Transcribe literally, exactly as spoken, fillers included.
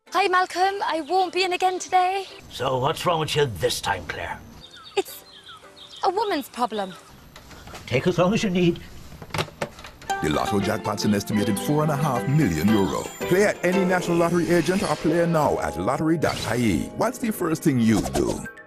Hi, Malcolm. I won't be in again today. So what's wrong with you this time, Claire? It's a woman's problem. Take as long as you need. The Lotto jackpot's an estimated four and a half million euro. Play at any National Lottery agent or play now at lottery dot I E. What's the first thing you do?